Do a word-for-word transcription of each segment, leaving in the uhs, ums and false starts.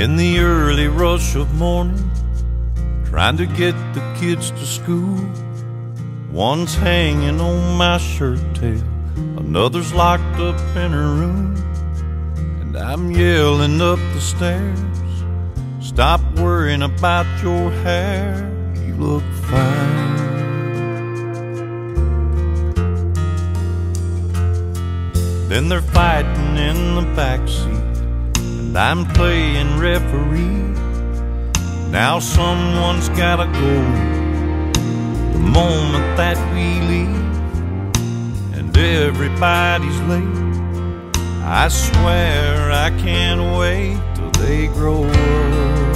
In the early rush of morning, trying to get the kids to school. One's hanging on my shirt tail, another's locked up in her room. And I'm yelling up the stairs, stop worrying about your hair, you look fine. Then they're fighting in the backseat, and I'm playing referee. Now someone's gotta go the moment that we leave, and everybody's late. I swear I can't wait till they grow up.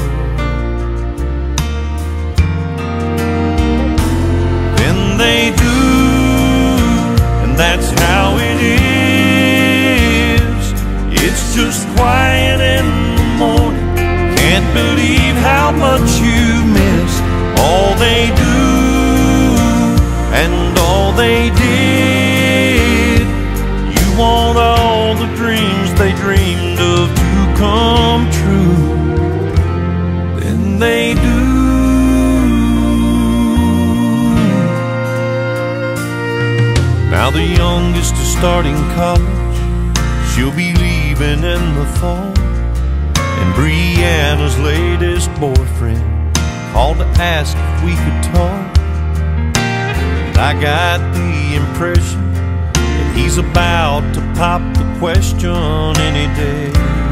Then they do, and that's how it is. It's just quiet in the morning. Can't believe how much you miss all they do and all they did. You want all the dreams they dreamed of to come true. Then they do. Now the youngest is starting college, she'll be leaving in the fall. And Brianna's latest boyfriend called to ask if we could talk. And I got the impression that he's about to pop the question any day.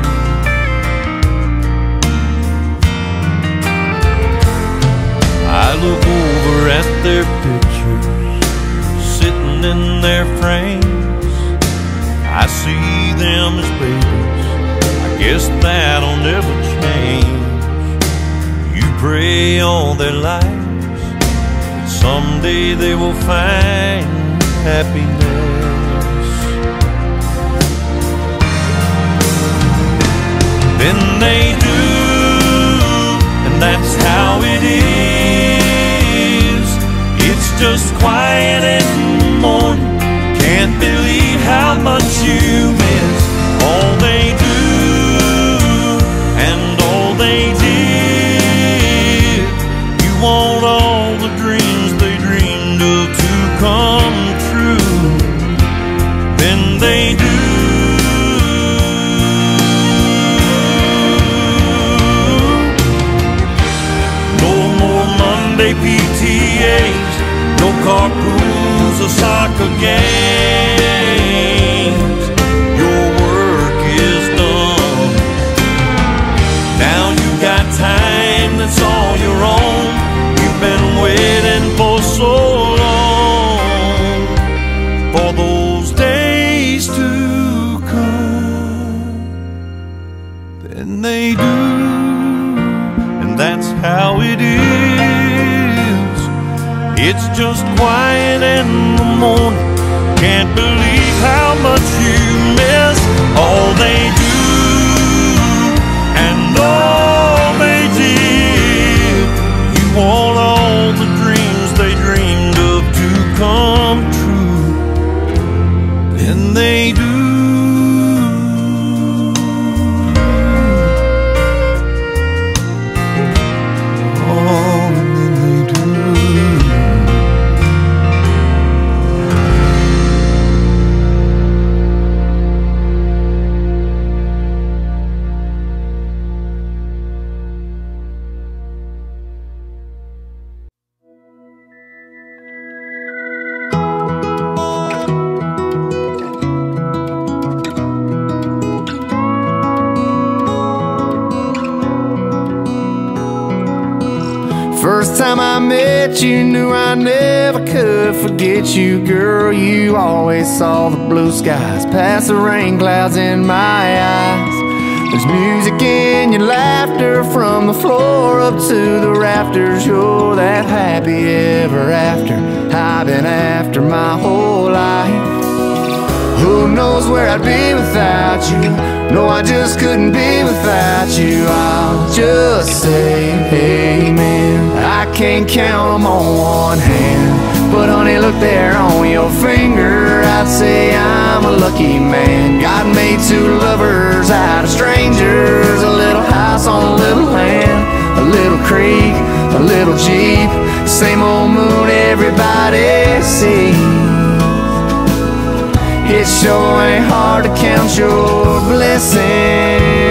I look over at their pictures sitting in their frames. I see them as babies, guess that'll never change. You pray all their lives that someday they will find happiness. Then they do, and that's how it is. It's just quiet in the morning. Can't believe how much you miss all they do. They did. You want all the dreams they dreamed of to come true. Then they do. No more Monday P T As, no car pools or soccer games. Your work is done. Now you got time that's all your own. You've been waiting for so long for those days to come. Then they do, and that's how it is. It's just quiet in the morning. Can't believe how much you miss all they do. All they did. You want all the dreams they dreamed of to come true. Then they do. Oh, and then they do. First time I met you, knew I never could forget you, girl. You always saw the blue skies past the rain clouds in my eyes. There's music in your laughter from the floor up to the rafters. You're that happy ever after I've been after my whole life. Who knows where I'd be without you? No, I just couldn't be without you. I'll just say amen. I can't count them on one hand, but honey, look there on your finger. I'd say I'm a lucky man. God made two lovers out of strangers. A little high house on a little land, a little creek, a little Jeep, same old moon everybody sees. It sure ain't hard to count your blessings.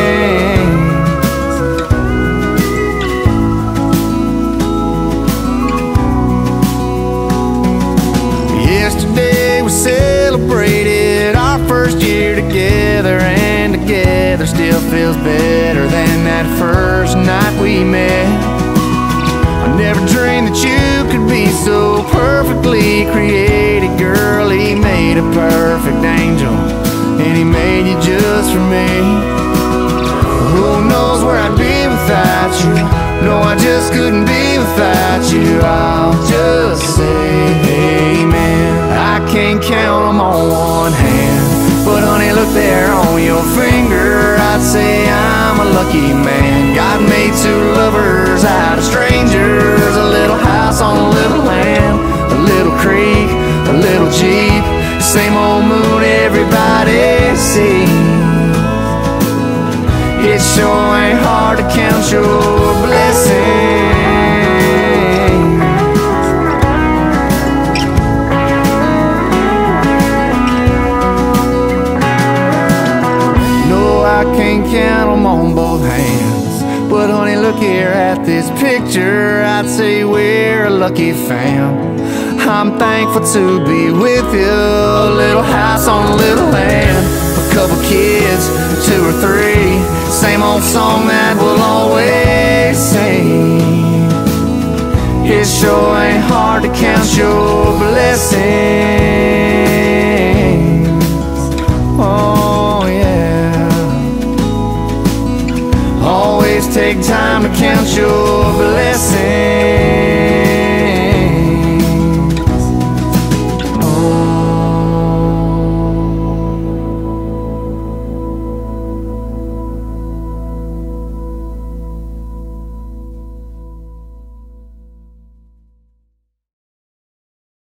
Yesterday we celebrated our first year together, and together still feels better than that first night we met. I never dreamed that you could be so perfectly created, girl. He made a perfect angel, and he made you just for me. Who knows where I'd be without you? No, I just couldn't be without you. I'll just say amen. I can't count them on one hand, but honey, look there on your finger. I'd say I'm a lucky man. God made two lovers out of strangers. A little house on a little land, a little creek, a little Jeep, same old moon everybody sees. It sure ain't hard to count your blessings. No, I can't count them on both hands, but honey, look here at this picture. I'd say we're a lucky fam. I'm thankful to be with you. A little house on a little land, a couple kids, two or three, same old song that we'll always sing. It sure ain't hard to count your blessings. Oh yeah. Always take time to count your blessings.